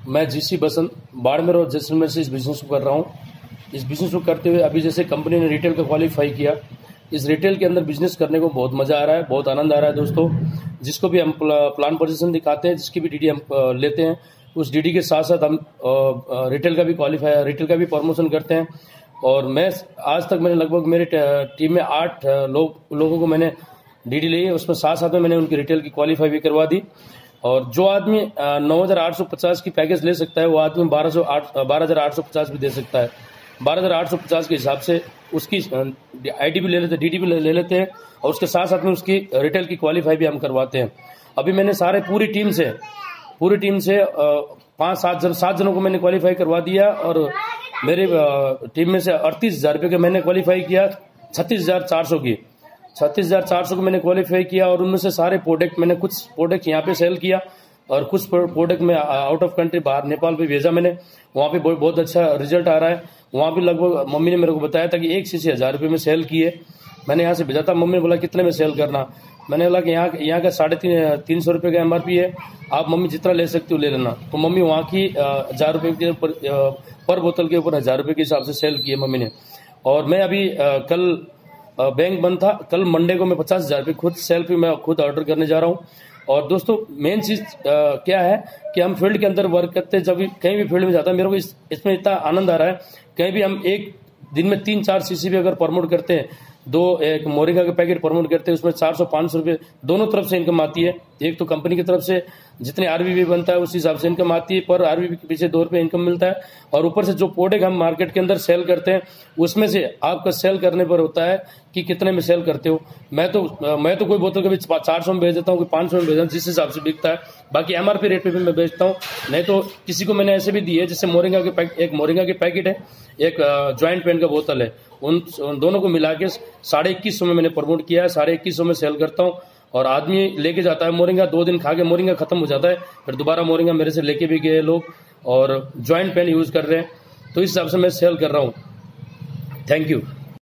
मैं जीसी बसंत बाड़मेर और जैसलमेर से इस बिज़नेस को कर रहा हूँ। इस बिज़नेस को करते हुए अभी जैसे कंपनी ने रिटेल का क्वालिफाई किया, इस रिटेल के अंदर बिज़नेस करने को बहुत मज़ा आ रहा है, बहुत आनंद आ रहा है दोस्तों। जिसको भी हम प्लान पोजीशन दिखाते हैं, जिसकी भी डीडी हम लेते हैं, उस डीडी के साथ साथ हम रिटेल का भी क्वालिफाई, रिटेल का भी प्रमोशन करते हैं। और मैं आज तक मैंने लगभग मेरी टीम में 8 लोगों को मैंने डीडी ली है, उसमें साथ साथ में मैंने उनकी रिटेल की क्वालिफाई भी करवा दी। और जो आदमी 9,850 की पैकेज ले सकता है, वो आदमी 12,850 भी दे सकता है। 12,850 के हिसाब से उसकी आईडी भी ले लेते हैं, डीडी भी ले लेते हैं, और उसके साथ साथ में उसकी रिटेल की क्वालिफाई भी हम करवाते हैं। अभी मैंने पूरी टीम से 7 जनों को मैंने क्वालिफाई करवा दिया, और मेरी टीम में से 38,000 रुपये के मैंने क्वालिफाई किया, 36,400 को मैंने क्वालिफाई किया। और उनमें से सारे प्रोडक्ट मैंने कुछ प्रोडक्ट यहाँ पे सेल किया, और कुछ प्रोडक्ट में आउट ऑफ कंट्री बाहर नेपाल पे भेजा मैंने। वहाँ पे बहुत अच्छा रिजल्ट आ रहा है। वहाँ पे लगभग मम्मी ने मेरे को बताया था कि एक शीशी 1,000 रुपये में सेल किए। मैंने यहाँ से भेजा था, मम्मी ने बोला कितने में सेल करना। मैंने बोला कि यहाँ का 350 रुपये का MRP है, आप मम्मी जितना ले सकती हो ले लेना। तो मम्मी वहाँ की 1,000 रुपये के ऊपर पर बोतल के ऊपर 1,000 रुपये के हिसाब से सेल किए मम्मी ने। और मैं अभी कल बैंक बंद था, कल मंडे को मैं 50,000 रुपये खुद सेल पे मैं खुद ऑर्डर करने जा रहा हूँ। और दोस्तों मेन चीज क्या है कि हम फील्ड के अंदर वर्क करते हैं, जब भी कहीं भी फील्ड में जाता है, मेरे को इसमें इतना आनंद आ रहा है। कहीं भी हम एक दिन में 3-4 सीसी भी अगर प्रमोट करते हैं, एक मोरिंगा का पैकेट प्रमोट करते हैं, उसमें 400-500 रुपये दोनों तरफ से इनकम आती है। एक तो कंपनी की तरफ से जितने RVP बनता है उस हिसाब से इनकम आती है, पर RVP के पीछे 2 रुपये इनकम मिलता है। और ऊपर से जो प्रोडक्ट हम मार्केट के अंदर सेल करते हैं, उसमें से आपका सेल करने पर होता है कि कितने में सेल करते हो। मैं तो कोई बोतल कभी 400 में बेच देता हूँ, कोई 500 में बेच देता हूँ, जिस हिसाब से बिकता है। बाकी MRP रेट पे भी मैं बेचता हूँ। नहीं तो किसी को मैंने ऐसे भी दी है, जैसे एक मोरिंगा के पैकेट है, एक ज्वाइंट पेन का बोतल है, उन दोनों को मिला के 2150 में मैंने प्रमोट किया है। 2150 में सेल करता हूँ, और आदमी लेके जाता है मोरिंगा, 2 दिन खा के मोरिंगा खत्म हो जाता है, फिर दोबारा मोरिंगा मेरे से लेके भी गए लोग, और ज्वाइंट पेन यूज कर रहे हैं। तो इस हिसाब से मैं सेल कर रहा हूँ। Thank you.